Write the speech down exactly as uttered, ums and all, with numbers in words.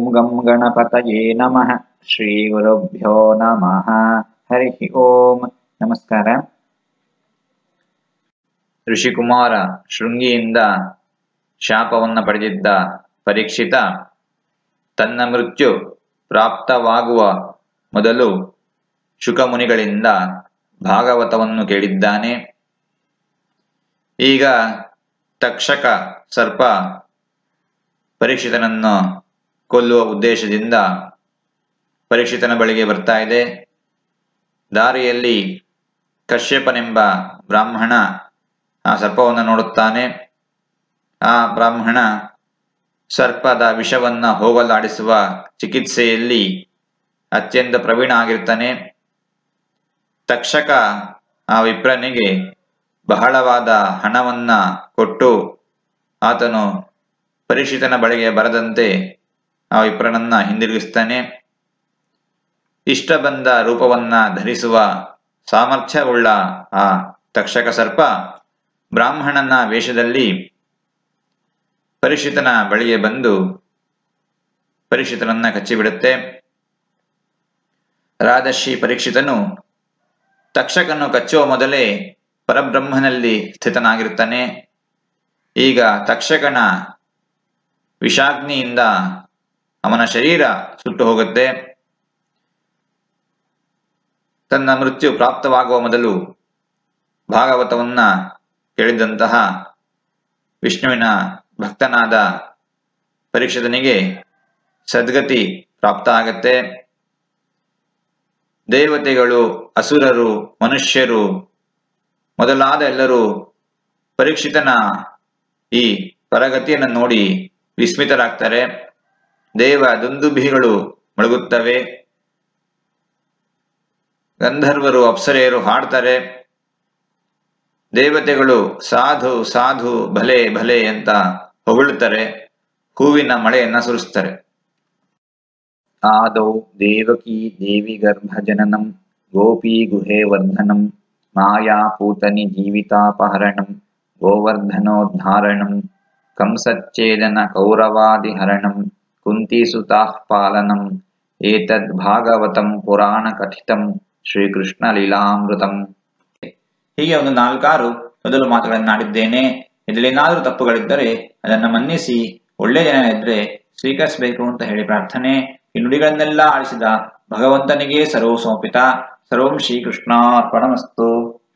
ಗಂ ಗಣಪತಯೇ ನಮಃ. ಶ್ರೀ ಗುರುಭ್ಯೋ ನಮಃ. ಹರಿ ಓಂ. ನಮಸ್ಕಾರ. ಋಷಿಕುಮಾರ ಶೃಂಗಿಯಿಂದ ಶಾಪವನ್ನು ಪಡೆದಿದ್ದ ಪರೀಕ್ಷಿತ ತನ್ನ ಮೃತ್ಯು ಪ್ರಾಪ್ತವಾಗುವ ಮೊದಲು ಶುಕಮುನಿಗಳಿಂದ ಭಾಗವತವನ್ನು ಕೇಳಿದ್ದಾನೆ. ಈಗ ತಕ್ಷಕ ಸರ್ಪ ಪರೀಕ್ಷಿತನನ್ನು ಕೊಲ್ಲುವ ಉದ್ದೇಶದಿಂದ ಪರೀಕ್ಷಿತನ ಬಳಿಗೆ ಬರ್ತಾ ಇದೆ. ದಾರಿಯಲ್ಲಿ ಕಶ್ಯಪನೆಂಬ ಬ್ರಾಹ್ಮಣ ಆ ಸರ್ಪವನ್ನು ನೋಡುತ್ತಾನೆ. ಆ ಬ್ರಾಹ್ಮಣ ಸರ್ಪದ ವಿಷವನ್ನ ಹೋಗಲಾಡಿಸುವ ಚಿಕಿತ್ಸೆಯಲ್ಲಿ ಅತ್ಯಂತ ಪ್ರವೀಣ ಆಗಿರ್ತಾನೆ. ತಕ್ಷಕ ಆ ವಿಪ್ರನಿಗೆ ಬಹಳವಾದ ಹಣವನ್ನ ಕೊಟ್ಟು ಆತನು ಪರೀಕ್ಷಿತನ ಬಳಿಗೆ ಬರದಂತೆ ಆ ವಿಪ್ರನನ್ನ ಹಿಂದಿರುಗಿಸ್ತಾನೆ. ಇಷ್ಟ ಬಂದ ರೂಪವನ್ನ ಧರಿಸುವ ಸಾಮರ್ಥ್ಯವುಳ್ಳ ಆ ತಕ್ಷಕ ಸರ್ಪ ಬ್ರಾಹ್ಮಣನ ವೇಷದಲ್ಲಿ ಪರೀಕ್ಷಿತನ ಬಳಿಗೆ ಬಂದು ಪರೀಕ್ಷಿತನನ್ನ ಕಚ್ಚಿಬಿಡುತ್ತೆ. ರಾಜರ್ಷಿ ಪರೀಕ್ಷಿತನು ತಕ್ಷಕನು ಕಚ್ಚುವ ಮೊದಲೇ ಪರಬ್ರಹ್ಮನಲ್ಲಿ ಸ್ಥಿತನಾಗಿರುತ್ತಾನೆ. ಈಗ ತಕ್ಷಕನ ವಿಷಾಗ್ನಿಯಿಂದ ಅವನ ಶರೀರ ಸುಟ್ಟು ಹೋಗುತ್ತೆ. ತನ್ನ ಮೃತ್ಯು ಪ್ರಾಪ್ತವಾಗುವ ಮೊದಲು ಭಾಗವತವನ್ನ ಕೇಳಿದಂತಹ ವಿಷ್ಣುವಿನ ಭಕ್ತನಾದ ಪರೀಕ್ಷಿತನಿಗೆ ಸದ್ಗತಿ ಪ್ರಾಪ್ತ ಆಗತ್ತೆ. ದೇವತೆಗಳು, ಅಸುರರು, ಮನುಷ್ಯರು ಮೊದಲಾದ ಎಲ್ಲರೂ ಪರೀಕ್ಷಿತನ ಈ ಪರಗತಿಯನ್ನು ನೋಡಿ ವಿಸ್ಮಿತರಾಗ್ತಾರೆ. ದೇವ ದುಂದುಭಿಗಳು ಮೊಳಗುತ್ತವೆ. ಗಂಧರ್ವರು, ಅಪ್ಸರೆಯರು ಹಾಡ್ತಾರೆ. ದೇವತೆಗಳು ಸಾಧು ಸಾಧು ಭಲೆ ಭಲೆ ಅಂತ ಹೊಗಳುತ್ತಾರೆ. ಹೂವಿನ ಮಳೆಯನ್ನ ಸುರಿಸ್ತಾರೆ. ಆದೌ ದೇವಕಿ ದೇವಿ ಗರ್ಭಜನನಂ ಗೋಪೀ ಗುಹೇ ವರ್ಧನಂ ಮಾಯಾಪೂತನಿ ಜೀವಿತಾಪಹರಣಂ ಗೋವರ್ಧನೋದ್ಧಾರಣಂ ಕಂಸಚ್ಛೇದನ ಕೌರವಾದಿಹರಣಂ ಕುಂತೀಸುತಾಃ ಪಾಲನಂ ಏತದ್ ಭಾಗವತಂ ಪುರಾಣ ಕಥಿತಂ ಶ್ರೀಕೃಷ್ಣ ಲೀಲಾಮೃತಂ. ಹೀಗೆ ಒಂದು ನಾಲ್ಕಾರು ಮೊದಲು ಮಾತುಗಳನ್ನಾಡಿದ್ದೇನೆ. ಇದರಲ್ಲೇನಾದರೂ ತಪ್ಪುಗಳಿದ್ದರೆ ಅದನ್ನು ಮನ್ನಿಸಿ ಒಳ್ಳೆಯ ಜನ ಇದ್ರೆ ಸ್ವೀಕರಿಸಬೇಕು ಅಂತ ಹೇಳಿ ಪ್ರಾರ್ಥನೆ. ಈ ನುಡಿಗಳನ್ನೆಲ್ಲ ಆಳಿಸಿದ ಭಗವಂತನಿಗೆ ಸರ್ವ ಸಮರ್ಪಿತ. ಸರ್ವಂ ಶ್ರೀಕೃಷ್ಣಾರ್ಪಣಮಸ್ತು.